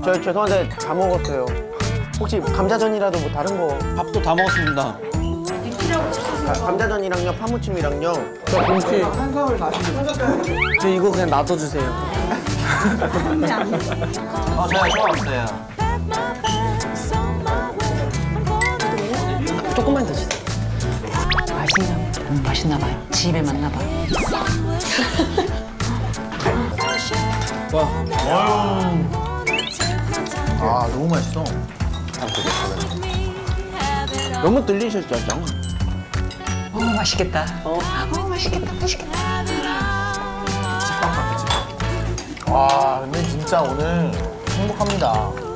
저 죄송한데 다 먹었어요. 혹시 감자전이라도 뭐 다른 거? 밥도 다 먹었습니다. 감자전이랑요, 파무침이랑요. 저 김치. 한강을 마시는. 저 이거 그냥 놔둬주세요. 제가 좋아했어요. 조금만 더 주세요. 맛있나 봐요. 집에 맞나 봐. 와. 아, 너무 맛있어. 너무 들리셨죠? 맛있겠다. 맛있겠다. 맛있겠다. 와, 근데 진짜 오늘 행복합니다.